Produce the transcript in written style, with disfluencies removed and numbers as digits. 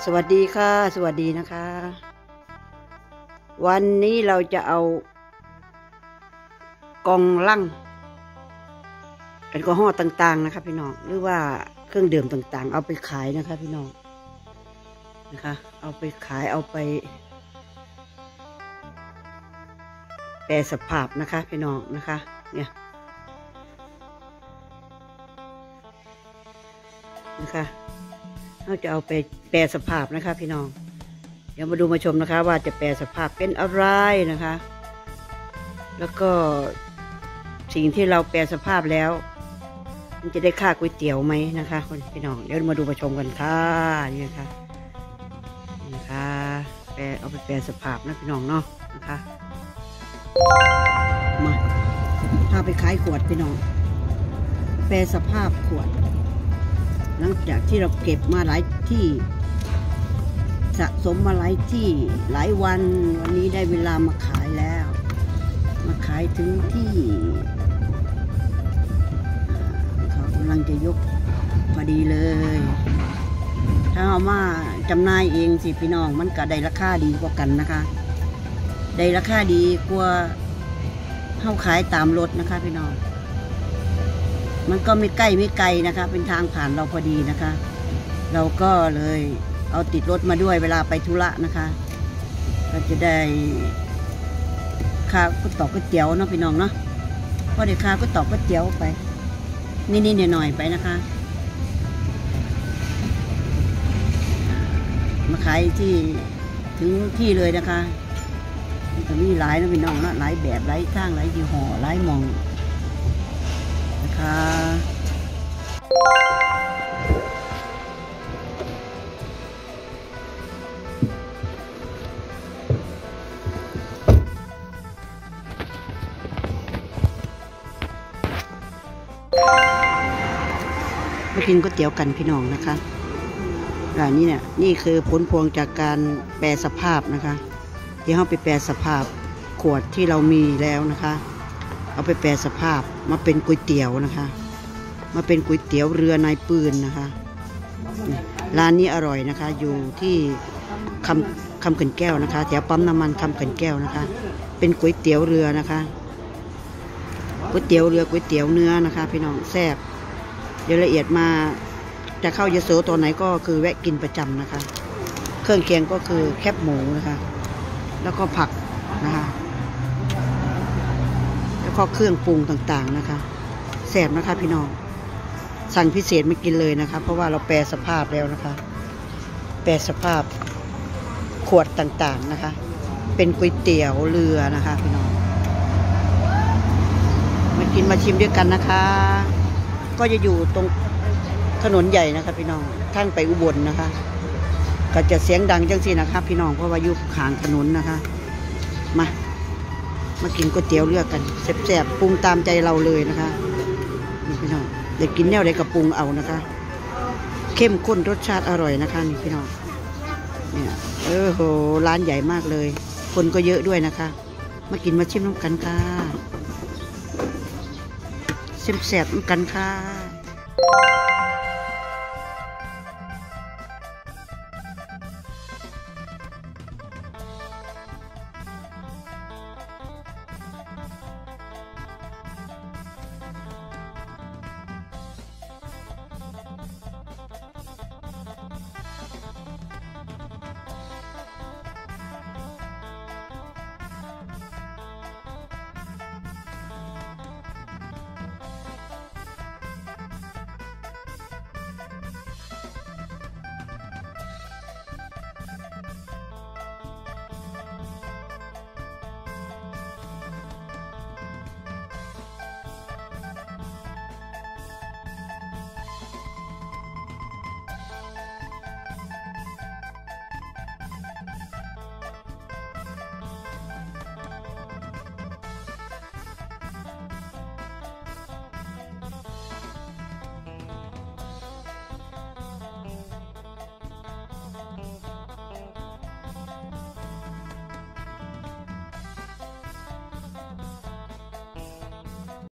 สวัสดีค่ะสวัสดีนะคะวันนี้เราจะเอากองลังแอลกอฮอล์ต่างๆนะคะพี่น้องหรือว่าเครื่องดื่มต่างๆเอาไปขายนะคะพี่น้องนะคะเอาไปขายเอาไปแปรสภาพนะคะพี่น้องนะคะเนี่ยนะคะเราจะเอาไปแปรสภาพนะคะพี่น้องเดี๋ยวมาดูมาชมนะคะว่าจะแปรสภาพเป็นอะไรนะคะแล้วก็สิ่งที่เราแปรสภาพแล้วมันจะได้ค่าก๋วยเตี๋ยวไหมนะคะคนพี่น้องเดี๋ยวมาดูมาชมกันค่ะนี่นะคะแปรเอาไปแปรสภาพนะพี่น้องเนาะนะคะมาพาไปขายขวดพี่น้องแปรสภาพขวดหลังจากที่เราเก็บมาหลายที่สะสมมาหลายที่หลายวันนี้ได้เวลามาขายแล้วมาขายถึงที่เขากำลังจะยกพอดีเลยถ้าเอามาจำหน่ายเองสิพี่น้องมันก็ได้ราคาดีกว่ากันนะคะได้ราคาดีกว่าเข้าขายตามรถนะคะพี่น้องมันก็ไม่ใกล้ไม่ไกลนะคะเป็นทางผ่านเราพอดีนะคะเราก็เลยเอาติดรถมาด้วยเวลาไปธุระนะคะก็จะได้ค่าก๋วยเตี๋ยวเนาะพี่น้องเนาะพอได้ค่าก๋วยเตี๋ยวไปนิดๆหน่อยๆไปนะคะมาขายที่ถึงที่เลยนะคะมันจะมีหลายนะพี่น้องนะหลายแบบหลายทางหลายยี่ห้อหลายมองนะคะมากินก๋วยเตี๋ยวกันพี่น้องนะคะร้านนี้เนี่ยนี่คือผลพวงจากการแปรสภาพนะคะที่เราไปแปรสภาพขวดที่เรามีแล้วนะคะเอาไปแปรสภาพมาเป็นก๋วยเตี๋ยวนะคะมาเป็นก๋วยเตี๋ยวเรือนายปืนนะคะร้านนี้อร่อยนะคะอยู่ที่คำเขื่อนแก้วนะคะแถวปั๊มน้ำมันคำเขื่อนแก้วนะคะเป็นก๋วยเตี๋ยวเรือนะคะก๋วยเตี๋ยวเรือก๋วยเตี๋ยวเนื้อนะคะพี่น้องแซ่บเดี๋ยวละเอียดมาจะเข้ายโสตอนไหนก็คือแวะกินประจำนะคะเครื่องเคียงก็คือแคบหมูนะคะแล้วก็ผักนะคะแล้วก็เครื่องปรุงต่างๆนะคะแซ่บนะคะพี่น้องสั่งพิเศษมากินเลยนะคะเพราะว่าเราแปรสภาพแล้วนะคะแปรสภาพขวดต่างๆนะคะเป็นก๋วยเตี๋ยวเรือนะคะพี่น้องมากินมาชิมด้วยกันนะคะก็จะอยู่ตรงถนนใหญ่นะคะพี่น้องทางไปอุบลนะคะก็จะเสียงดังจังสินะคะพี่น้องเพราะว่าอยู่ข้างถนนนะคะมากินก๋วยเตี๋ยวเรือกันแซ่บๆปรุงตามใจเราเลยนะคะนี่พี่น้องเด็กกินแนวใดกับปรุงเอานะคะเข้มข้นรสชาติอร่อยนะคะนี่พี่น้องเนี่ยโหร้านใหญ่มากเลยคนก็เยอะด้วยนะคะมากินมาชิมน้ำกันค่ะแซ่บๆน้ำกันค่ะ